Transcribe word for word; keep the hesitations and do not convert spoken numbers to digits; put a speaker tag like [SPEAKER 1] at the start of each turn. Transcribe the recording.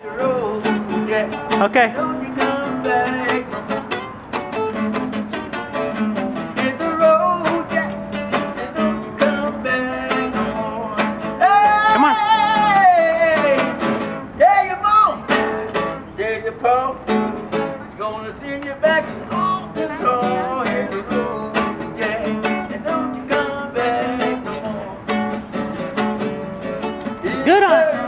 [SPEAKER 1] Okay. Come on.
[SPEAKER 2] Tell your mom, tell your pop, gonna send you back on the tour. Hit the road, Jack, and don't you come back no more.
[SPEAKER 1] Good on.